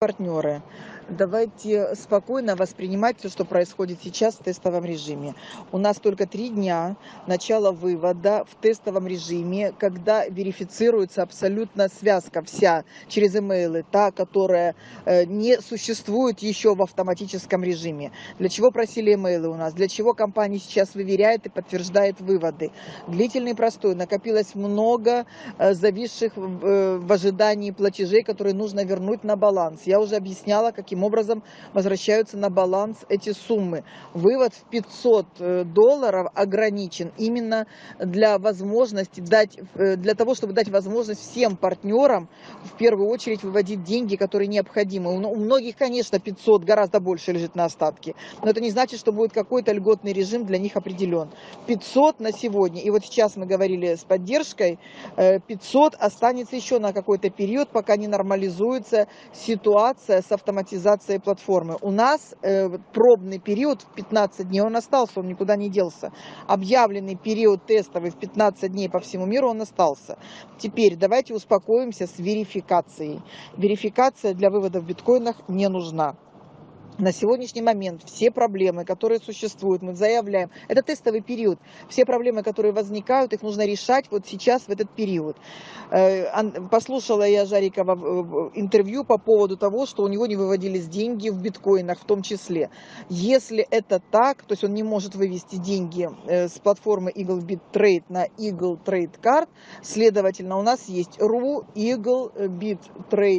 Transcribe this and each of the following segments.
партнеры, давайте спокойно воспринимать все, что происходит сейчас в тестовом режиме. У нас только 3 дня начала вывода в тестовом режиме, когда верифицируется абсолютно связка вся через имейлы, та, которая не существует еще в автоматическом режиме. Для чего просили имейлы у нас? Для чего компания сейчас выверяет и подтверждает выводы? Длительный простой. Накопилось много зависших в ожидании платежей, которые нужно вернуть на баланс. Я уже объясняла, каким образом возвращаются на баланс эти суммы. Вывод в $500 ограничен именно для возможности для того, чтобы дать возможность всем партнерам в первую очередь выводить деньги, которые необходимы. У многих, конечно, 500 гораздо больше лежит на остатке, но это не значит, что будет какой-то льготный режим для них определен. 500 на сегодня, и вот сейчас мы говорили с поддержкой, 500 останется еще на какой-то период, пока не нормализуется ситуация с автоматизацией платформы. У нас пробный период в 15 дней, он остался, он никуда не делся. Объявленный период тестовый в 15 дней по всему миру, он остался. Теперь давайте успокоимся с верификацией. Верификация для вывода в биткоинах не нужна. На сегодняшний момент все проблемы, которые существуют, мы заявляем, это тестовый период, все проблемы, которые возникают, их нужно решать вот сейчас, в этот период. Послушала я Жарикова интервью по поводу того, что у него не выводились деньги в биткоинах в том числе. Если это так, то есть он не может вывести деньги с платформы EagleBit Trade на Eagle Trade Card, следовательно, у нас есть EagleBit Trade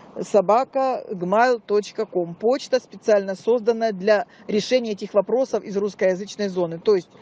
gmail.com. Почта специально созданная для решения этих вопросов из русскоязычной зоны. То есть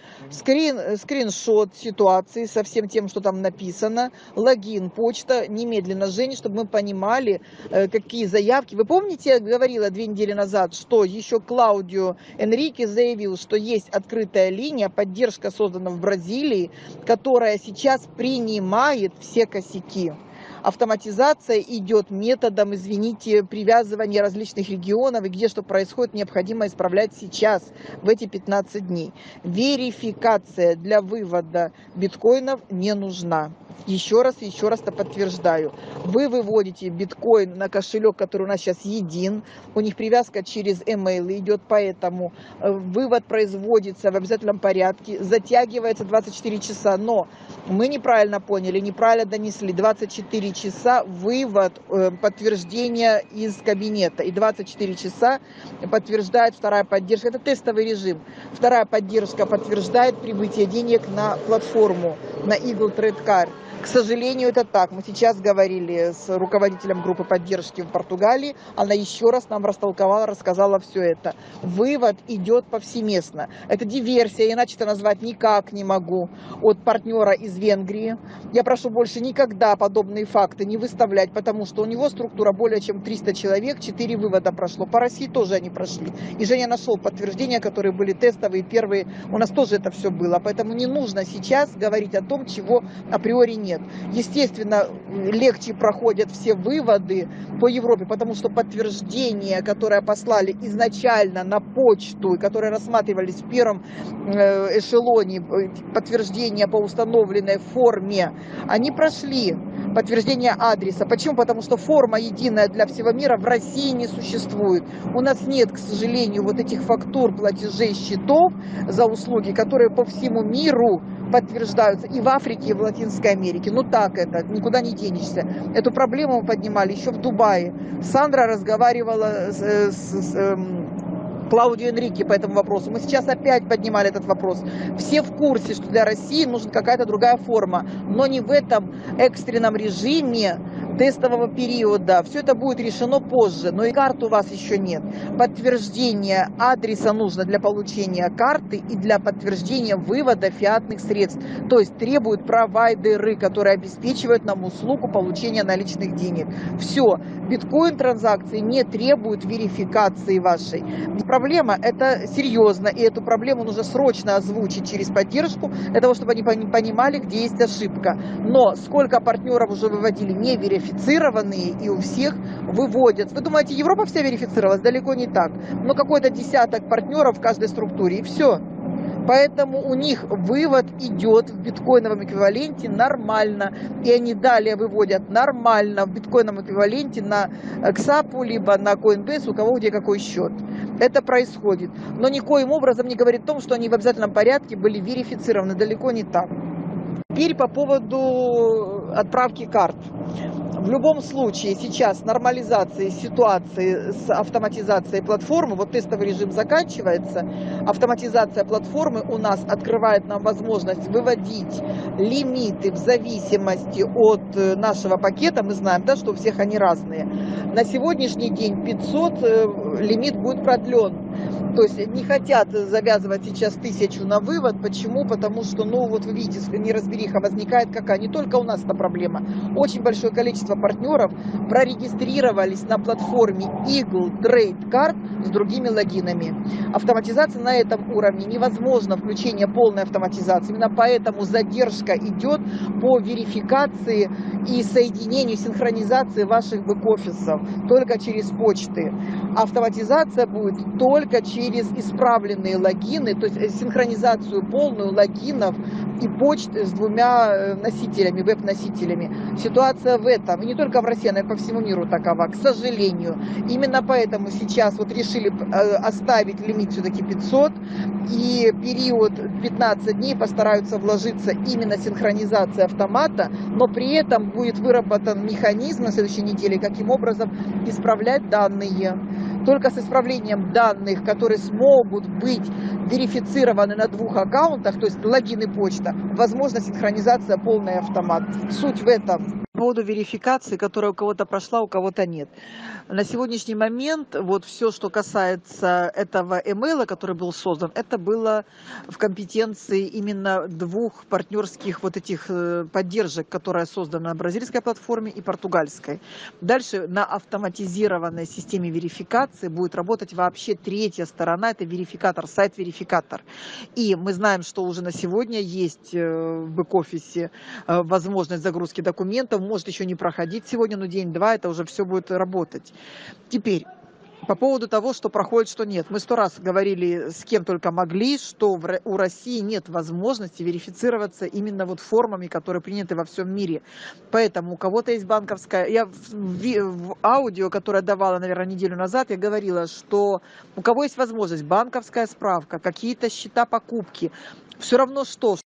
скриншот ситуации со всем тем, что там написано, логин, почта, немедленно, Женя, чтобы мы понимали, какие заявки. Вы помните, я говорила 2 недели назад, что еще Клаудио Энрике заявил, что есть открытая линия, поддержка создана в Бразилии, которая сейчас принимает все косяки. Автоматизация идет методом, извините, привязывания различных регионов, и где что происходит, необходимо исправлять сейчас, в эти 15 дней. Верификация для вывода биткоинов не нужна. Еще раз это подтверждаю. Вы выводите биткоин на кошелек, который у нас сейчас един, у них привязка через email идет, поэтому вывод производится в обязательном порядке, затягивается 24 часа, но мы неправильно поняли, неправильно донесли, 24 часа вывод подтверждения из кабинета, и 24 часа подтверждает вторая поддержка, это тестовый режим. Вторая поддержка подтверждает прибытие денег на платформу, на Eagle Trade Card. К сожалению, это так. Мы сейчас говорили с руководителем группы поддержки в Португалии. Она еще раз нам растолковала, рассказала все это. Вывод идет повсеместно. Это диверсия, иначе это назвать никак не могу, от партнера из Венгрии. Я прошу больше никогда подобные факты не выставлять, потому что у него структура более чем 300 человек, 4 вывода прошло. По России тоже они прошли. И Женя нашел подтверждения, которые были тестовые, первые. У нас тоже это все было. Поэтому не нужно сейчас говорить о том, чего априори нет. Естественно, легче проходят все выводы по Европе, потому что подтверждения, которые послали изначально на почту, и которые рассматривались в первом эшелоне, подтверждения по установленной форме, они прошли. Подтверждение адреса. Почему? Потому что форма единая для всего мира в России не существует. У нас нет, к сожалению, вот этих фактур, платежей, счетов за услуги, которые по всему миру подтверждаются и в Африке, и в Латинской Америке. Ну так это, никуда не денешься. Эту проблему мы поднимали еще в Дубае. Сандра разговаривала с Клаудио Энрике по этому вопросу. Мы сейчас опять поднимали этот вопрос. Все в курсе, что для России нужна какая-то другая форма, но не в этом экстренном режиме тестового периода. Все это будет решено позже, но и карт у вас еще нет. Подтверждение адреса нужно для получения карты и для подтверждения вывода фиатных средств. То есть требуют провайдеры, которые обеспечивают нам услугу получения наличных денег. Все. Биткоин-транзакции не требуют верификации вашей. Проблема это серьезно, и эту проблему нужно срочно озвучить через поддержку, для того, чтобы они понимали, где есть ошибка. Но сколько партнеров уже выводили не верифицированные, и у всех выводят. Вы думаете, Европа вся верифицировалась? Далеко не так. Но какой-то десяток партнеров в каждой структуре, и все. Поэтому у них вывод идет в биткоиновом эквиваленте нормально. И они далее выводят нормально в биткоиновом эквиваленте на XAP, либо на Coinbase, у кого где какой счет. Это происходит. Но никоим образом не говорит о том, что они в обязательном порядке были верифицированы. Далеко не так. Теперь по поводу отправки карт. В любом случае сейчас нормализация ситуации с автоматизацией платформы, вот тестовый режим заканчивается, автоматизация платформы у нас открывает нам возможность выводить лимиты в зависимости от нашего пакета. Мы знаем, да, что у всех они разные. На сегодняшний день 500 лимит будет продлен. То есть не хотят завязывать сейчас 1000 на вывод. Почему? Потому что, ну вот вы видите, неразбериха возникает какая. Не только у нас эта проблема. Очень большое количество партнеров прорегистрировались на платформе Eagle Trade Card с другими логинами. Автоматизация на этом уровне невозможно, включение полной автоматизации. Именно поэтому задержка идет по верификации и соединению, синхронизации ваших бэк-офисов только через почты. Автоматизация будет только через исправленные логины, то есть синхронизацию полную логинов и почты с двумя носителями, веб-носителями. Ситуация в этом, и не только в России, она и по всему миру такова, к сожалению. Именно поэтому сейчас вот решили оставить лимит все-таки 500, и период 15 дней постараются вложиться именно синхронизация автомата, но при этом будет выработан механизм на следующей неделе, каким образом исправлять данные. Только с исправлением данных, которые смогут быть верифицированы на 2 аккаунтах, то есть логин и почта, возможна синхронизация полный автомат. Суть в этом. По поводу верификации, которая у кого-то прошла, у кого-то нет. На сегодняшний момент вот все, что касается этого email, который был создан, это было в компетенции именно 2 партнерских вот этих поддержек, которая создана на бразильской платформе и португальской. Дальше на автоматизированной системе верификации будет работать вообще 3-я сторона, это верификатор, сайт-верификатор. И мы знаем, что уже на сегодня есть в бэк-офисе возможность загрузки документов, может еще не проходить сегодня, но день-два это уже все будет работать. Теперь, по поводу того, что проходит, что нет. Мы 100 раз говорили с кем только могли, что у России нет возможности верифицироваться именно вот формами, которые приняты во всем мире. Поэтому у кого-то есть банковская... Я в аудио, которое давала, наверное, неделю назад, я говорила, что у кого есть возможность банковская справка, какие-то счета покупки, все равно что